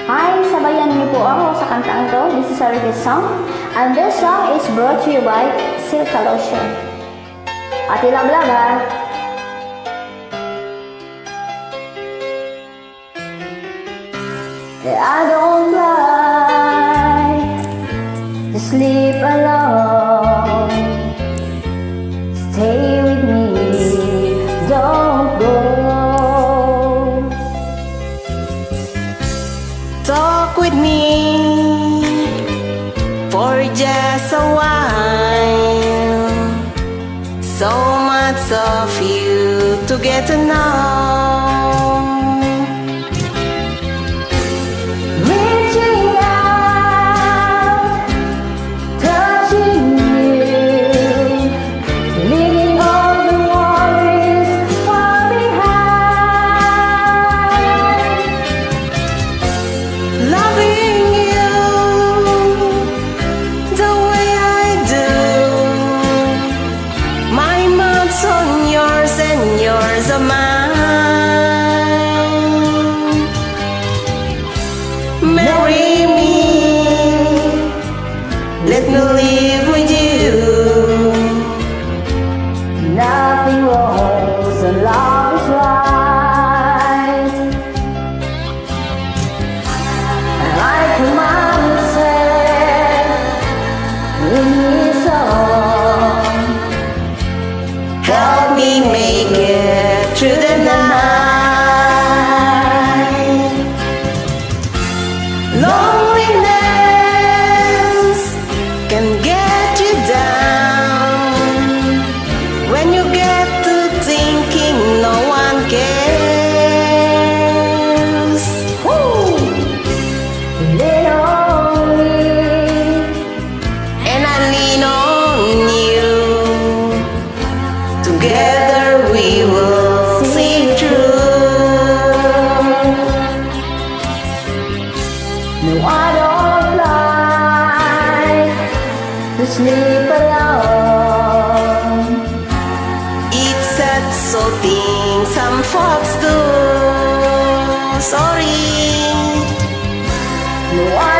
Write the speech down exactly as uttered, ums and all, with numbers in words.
Hi, sabayan niyo po ako sa kantang ito. This is a reggae song. And this song is brought to you by Silka Lotion. At ilang-lang ha. I don't like to sleep alone. Stay with me, don't go. Talk with me for just a while. So much of you to get to know. Reaching out, touching you, leaving all the worries far behind. Loving you the way I do. My mouth's on yours and yours on mine. Marry me, let me live with you. Nothing wrong, so love is right. Like a mama said in his song, Help me make it through the night. Loneliness can get you down when you get to thinking no one cares. whoo, lean on me. And I lean on you. Together we will see through. No, I don't like to sleep alone. It's sad so thing some folks do. Sorry. No, I